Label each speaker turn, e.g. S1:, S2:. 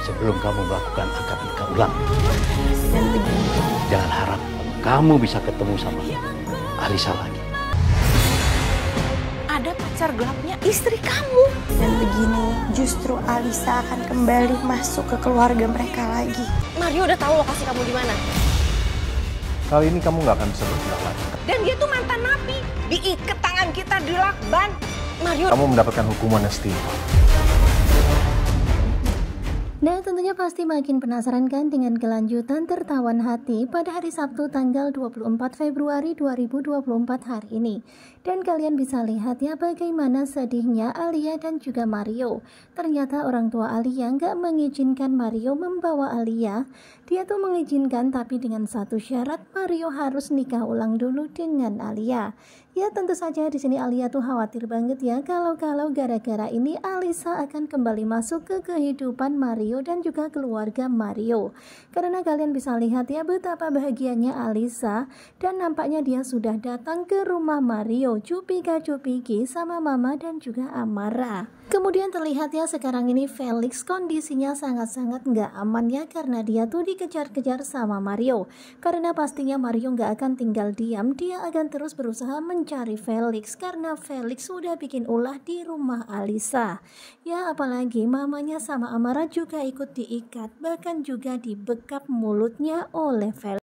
S1: sebelum kamu melakukan akad nikah ulang.
S2: Dan begini,
S1: Jangan harap kamu bisa ketemu sama Alisa lagi.
S2: ada pacar gelapnya istri kamu. Dan begini, justru Alisa akan kembali masuk ke keluarga mereka lagi.
S3: Mario udah tahu lokasi kamu di mana.
S4: Kali ini kamu nggak akan bisa bergerak lagi.
S3: Dan dia tuh mantan napi. Diikat tangan kita di lakban. Mario.
S4: Kamu mendapatkan hukuman yang setimpal.
S5: Nah, tentunya pasti makin penasaran kan dengan kelanjutan tertawan hati pada hari Sabtu tanggal 24 Februari 2024 hari ini. Dan kalian bisa lihat ya bagaimana sedihnya Alia dan juga Mario. Ternyata orang tua Alia nggak mengizinkan Mario membawa Alia. Dia tuh mengizinkan tapi dengan satu syarat, Mario harus nikah ulang dulu dengan Alia. Ya tentu saja di sini Alia tuh khawatir banget ya kalau gara-gara ini Alisa akan kembali masuk ke kehidupan Mario dan juga keluarga Mario. Karena kalian bisa lihat ya betapa bahagianya Alisa dan nampaknya dia sudah datang ke rumah Mario cupika-cupiki sama Mama dan juga Amara. Kemudian terlihat ya sekarang ini Felix kondisinya sangat-sangat nggak aman ya karena dia tuh dikejar-kejar sama Mario. Karena pastinya Mario nggak akan tinggal diam, dia akan terus berusaha mencari Felix karena Felix sudah bikin ulah di rumah Alisa. Ya apalagi mamanya sama Amara juga ikut diikat, bahkan juga dibekap mulutnya oleh Felix.